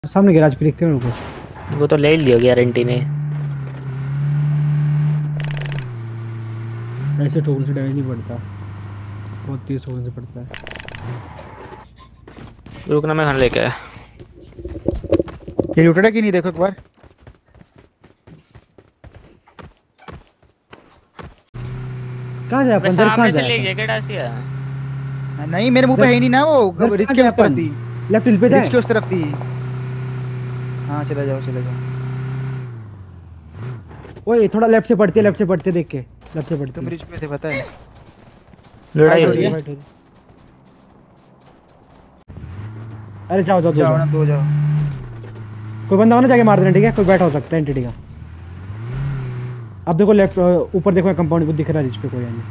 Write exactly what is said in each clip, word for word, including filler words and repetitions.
सामने गैराज पे देखते हैं उनको। वो तो ले लिया गारंटी ने। ऐसे ठोकने से डैमेज नहीं पड़ता, बहुत तेज ठोकने से पड़ता है। रुकना मैं खाना लेके आया। ये लूटेड है कि नहीं देखो एक बार। कहां जाए अपन? सामने कहां से जाए? ले गया क्या डासिया? नहीं मेरे मुंह पे है ही नहीं ना वो, रिच के उस तरफ थी। लेफ्ट हिल पे जाए, रिच के उस तरफ थी। हां चले जाओ चले जाओ। ओए थोड़ा लेफ्ट से पड़ती है, लेफ्ट से पड़ती है, देख के लेफ्ट से पड़ती तुम रिच पे थे पता है। लड़ाई हो रही है। अरे जाओ जाओ जाओ ना दो जाओ। कोई बंदा हो ना जाके मार देना, ठीक है? कोई बैठा हो सकता है एंटिटी का। अब देखो लेफ्ट ऊपर देखो, कंपाउंड को दिख रहा है रिच पे कोई नहीं।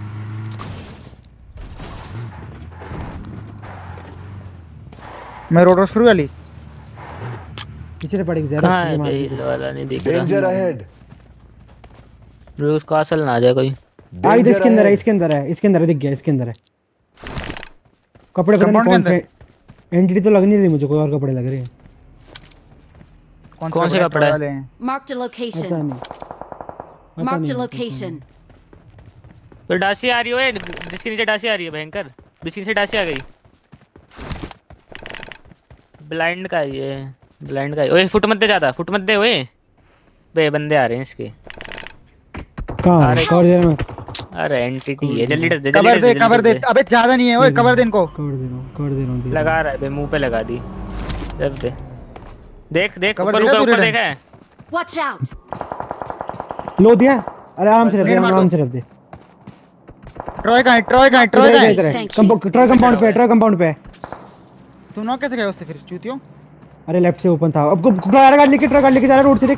मैं रोड क्रॉस करूं वाली पीछे से पड़ेगी ज्यादा। कहां है हिल वाला? नहीं दिख रहा। Danger ahead. रूस कासल ना आ जाए कोई। आ इधर इसके अंदर है, इसके अंदर है, इसके अंदर है, दिख गया इसके अंदर है। कपड़े पता नहीं कौन से एंटिटी तो लग नहीं रही मुझे, कोई और कपड़े लग रहे हैं। कौन, कौन से कपड़े वाले हैं? Marked a location. Marked a location. तो डासी आ रही है, जिसके नीचे डासी आ रही है भयंकर, जिसके नीचे डासी आ गई। ब्लाइंड का ये, ब्लाइंड का। ओए फुट मत दे ज्यादा, फुट मत दे ओए। बे बंदे आ रहे हैं इसके। कहां है? कवर दे ना। अरे एंटिटी है, जल्दी दे जल्दी कवर दे कवर दे। अबे ज्यादा नहीं है ओए, कवर दे इनको। कवर दे रहा हूं, कवर दे रहा हूं। लगा रहा है बे, मुंह पे लगा दी। जब दे देख देख ऊपर ऊपर ऊपर देखा है। Watch out. लो दिया। अरे आराम से रख दे, आराम से रख दे। ट्रॉय कहां है? ट्रॉय कहां है? ट्रॉय कहां है? कंपाउंड, ट्रॉय कंपाउंड पे, ट्रॉय कंपाउंड पे। तू नॉक कैसे गया उससे फिर चूतियो? अरे लेफ्ट से ओपन था। अब ट्रॉय गाड़ी लेके, ट्रॉय गाड़ी लेके जा रहा है रोड से, देख।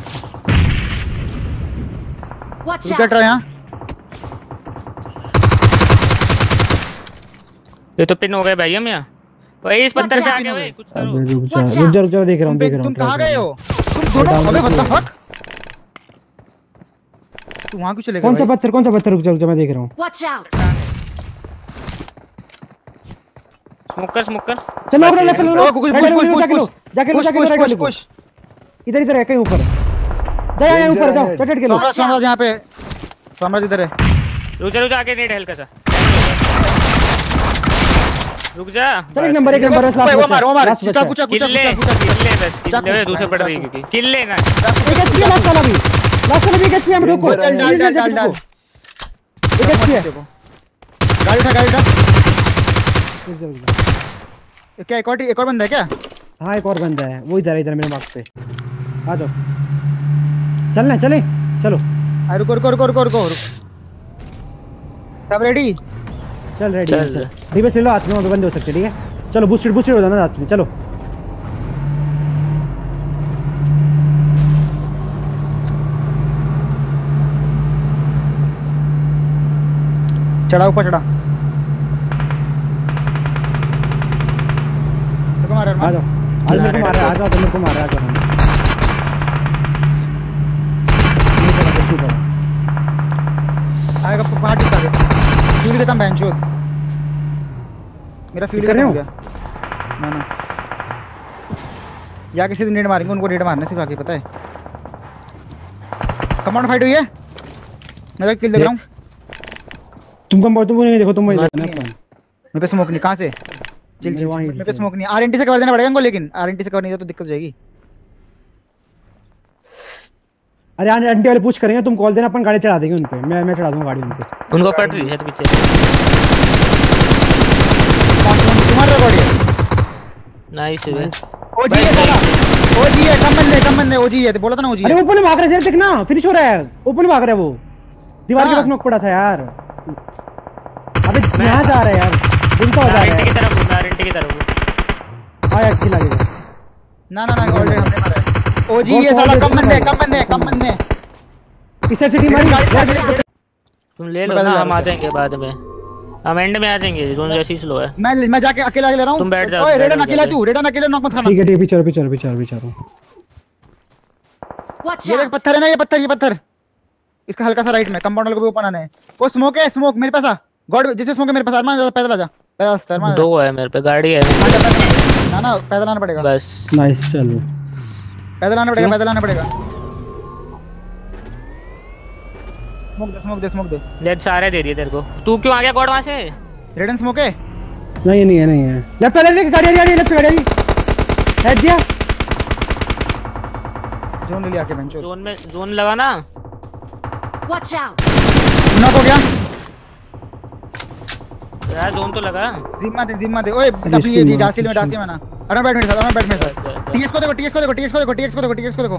Watch रुक जा out. ट्रॉय यहां। ये तो पिन हो गए भाई हम यहाँ। ओए इस पत्थर पे आ गए, ओए कुछ करो। अबे रुक जा रुक जा रुक जा, देख रहा हूं देख रहा हूं। तुम कहां गए हो? तुम दोनों अबे व्हाट द फक? तू वहां क्यों चले गए? कौन सा पत्थर, कौन सा पत्थर? रुक जा रुक जा, मैं देख रहा हूं। Watch out. स्मोकर स्मोकर चलो अपना लेफ्ट लो, पुश पुश पुश जाके लो, जाके लो, जाके लो, पुश पुश। इधर इधर है कहीं ऊपर। जा यहां ऊपर जाओ, चट चट के लो। साम्राज्य साम्राज्य यहां पे, साम्राज्य इधर है। रुक जा रुक जा, आगे नेट हल्का सा रुक जा। चल एक नंबर, एक नंबर। ओए वो मार वो मार चिता पूछा पूछा किल्ले पूछा किल्ले बस किल्ले दूसरे पड़ रही क्योंकि किल्ले ना। एक एचपी लास्ट वाला भी, लास्ट वाला भी एक एचपी है। हम रुको, डाल डाल डाल डाल डाल। एक एचपी है। गाड़ी उठा गाड़ी उठा। क्या एक और एक और बंदा है क्या? हां एक और बंदा है, वो इधर इधर मेरे मार्क पे। आ जाओ, चलना चले चलो। आ रुको रुको रुको रुको रुको। सब रेडी? चल रेडी चल। डिबेस ले लो, हाथ में बंदे हो सकते, ठीक है? चलो बूस्टेड बूस्टेड हो जाना हाथ में, चलो। चढ़ा ऊपर चढ़ा। देखो मार आ जाओ, आज मेरे को मार रहा है, आ जाओ, मेरे को मार रहा है, आ जाओ। आएगा पहाड़ टिका दे। फ्यूल देता बेंच शॉट। मेरा फ्यूल खत्म हो गया। ना ना या किसी दिन नेट मारेंगे, उनको नेट मारने से बाकी पता है। कमांड फाइट हुई है, मैं तो किल देख रहा हूं। तुम कम तुम नहीं देखो, तुम वही देखना। मेरे पे स्मोक नहीं, कहां से? चिल चिल, मेरे पे स्मोक नहीं। आरएनटी से कवर देना पड़ेगा इनको, लेकिन आरएनटी से कवर नहीं दिया तो दिक्कत हो जाएगी। अरे आंटी वाले पूछ करेंगे, तुम कॉल देना, अपन गाड़ी चढ़ा देंगे उन पे। मैं मैं चढ़ा दूंगा गाड़ी उन पे। उनको पड़ रही है तो पीछे तुम्हारा रिकॉर्ड है। नाइस है। ओजी है साला, ओजी है। कम बंदे कम बंदे ओजी है, बोला था ना ओजी है। अरे ऊपर में भाग रहा है, देख ना, फिनिश हो रहा है। ऊपर में भाग रहा है वो, दीवार के पास नॉक पड़ा था यार। अबे यहां जा रहा है यार, दिन का हो जा रहा है। आरएनटी की तरफ, आरएनटी की तरफ। हां अच्छी लगेगा। ना ना ना ऑलरेडी हमने मारा है। ओजी है साला, कम बंदे कम बंदे कम बंदे। इसे सिटी मारी। तुम ले लो ना, हम आ जाएंगे बाद में, हम एंड में आ जाएंगे। जोन जैसी स्लो है। मैं मैं जाके अकेला ले रहा हूं। तुम बैठ जाओ। ओए रेडन अकेला, तू रेडन अकेले नॉक मत खाना। ठीक है ठीक है, पीछे पीछे पीछे पीछे। Watch ये देख out. पत्थर है ना, ये पत्थर ये पत्थर। इसका हल्का सा राइट में कंपाउंड वाले को भी ओपन आना है। वो स्मोक है, स्मोक मेरे पास आ। गॉड जिससे स्मोक है मेरे पास, अरमान जा, पैदल आ जा, पैदल आ, अरमान। दो है मेरे पे, गाड़ी है ना ना पैदल आना पड़ेगा बस। नाइस चलो। पैदल आना पड़ेगा क्यों? पैदल आना पड़ेगा स्मोक दे स्मोक दे स्मोक दे लेट सारे दे दिए तेरे को। तू क्यों आ गया गॉड वहां से? रेड एंड स्मोक है नहीं नहीं है नहीं है लेफ्ट पे लेफ्ट गाड़ी आ रही है लेफ्ट गाड़ी आ रही हेड दिया जोन ले लिया के बेंचो जोन में जोन लगा ना। Watch out! नॉक हो गया यार जोन तो लगा। जिम्मा दे जिम्मा दे ओए अपनी ये डासिल में डासिल में ना अरे बैठ मेरे साथ अरे बैठ मेरे साथ टीएस को देखो टीएस को देखो टीएस को देखो टीएस को देखो टीएस को देखो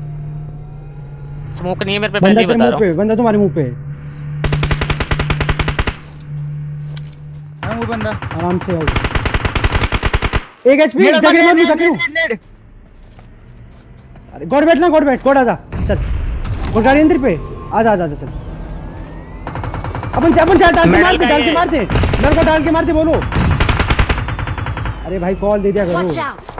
स्मोक नहीं है मेरे पे, बंदा पहले ही तेरे बता मुंह रहा पे हूँ। बंदा तुम्हारे मुंह पे हां वो बंदा आराम से आओ एक एचपी नेड जगह मत नेड सकूं नेड अरे गॉड बैठ ना गॉड बैठ गॉड आजा चल गॉड गाड़ी अंदर पे आजा आजा चल अपन अपन डाल डाल के मार दे डाल के मार दे मेरे को डाल के मार दे बोलो अरे भाई कॉल दे दिया Watch करो out!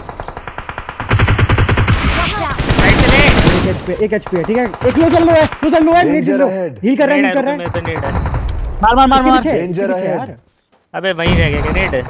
Watch out! राइट चले। एक एचपी एक एचपी है ठीक है एक लो चल लो है तू चल लो है नीड लो हील कर रहा है हील कर रहा है मेरे पे नेड है। मार मार मार मार डेंजर है यार अबे वहीं रह गया नेड।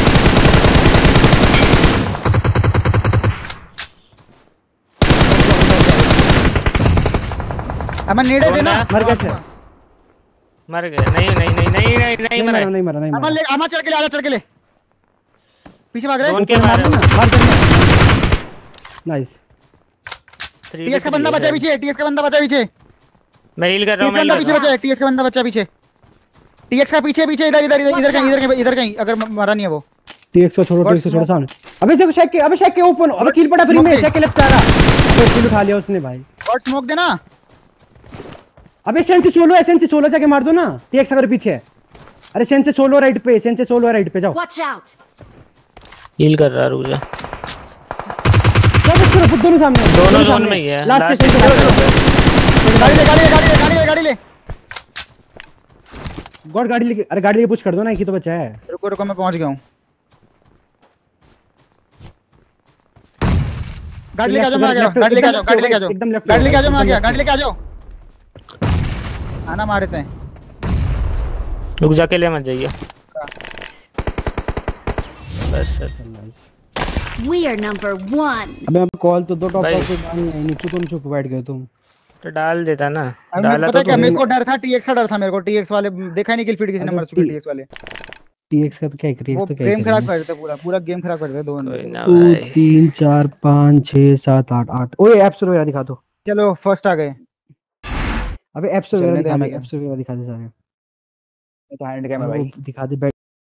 अमन नेड दे ना मर गया मर गया। नहीं नहीं नहीं नहीं नहीं नहीं नहीं मरा। मरा नहीं मरा नहीं अमन मरा ले अमन चढ़ के ले आजा चढ़ के ले पीछे भाग रहा जोन है के मार मार दे नाइस टीएस का बंदा बचा पीछे टीएस का बंदा बचा पीछे मैं हील कर रहा हूँ। टीएस मैं का heal बंदा कर पीछे रहा हूँ। बचा टीएस का बंदा बचा पीछे टीएस का पीछे पीछे इधर इधर इधर इधर कहीं इधर कहीं इधर कहीं अगर मरा नहीं है वो टीएक्स को छोड़ो टीएक्स को छोड़ो सामने अबे देखो शेक के अबे शेक के ओपन अबे किल पड़ा फ्री में शेक के लेफ्ट आ रहा अबे किल उठा लिया उसने भाई गॉड स्मोक देना अबे सेंस सोलो है सेंस सोलो जाके मार दो ना टीएक्स अगर पीछे है अरे सेंस सोलो राइट पे सेंस सोलो राइट पे जाओ Watch out! हील कर रहा रुक जा। जाओ बस करो दोनों सामने दोनों जोन में ही है। लास्ट Last से गाड़ी ले गाड़ी ले गाड़ी ले गाड़ी ले गाड़ी ले गॉड गाड़ी लेके अरे गाड़ी लेके पुश कर दो ना एक ही तो बचा है रुको रुको मैं पहुंच गया हूं गाड़ी लेके आ जाओ मैं आ गया गाड़ी लेके आ जाओ गाड़ी लेके आ जाओ एकदम लेफ्ट गाड़ी लेके आ जाओ मैं आ गया गाड़ी लेके आ जाओ आना मारे थे रुक जा के ले मत जाइए। बस sir. We are number one. अबे अब कॉल तो दो टॉप भाई। टॉप पे जानी है नीचे तुम चुप बैठ गए तुम तो डाल देता ना। अब डाला पता तो क्या तूने। मेरे को डर था टीएक्स का डर था मेरे को टीएक्स वाले देखा ही नहीं किल फीड किसी ने अरे मर चुके टी- टीएक्स वाले टीएक्स का तो क्या वो क्रेज तो क्या गेम खराब करेंगे? कर देते पूरा पूरा गेम खराब कर देते दो कोई बंदे ना दो भाई। तीन चार पाँच छह सात आठ आठ ओए एप्स वगैरह दिखा दो चलो फर्स्ट आ गए अबे एप्स चलने वगैरह दे दिखा दे हमें। एप्स वगैरह दिखा दे सारे तो हैंड कैमरा भाई वो दिखा दे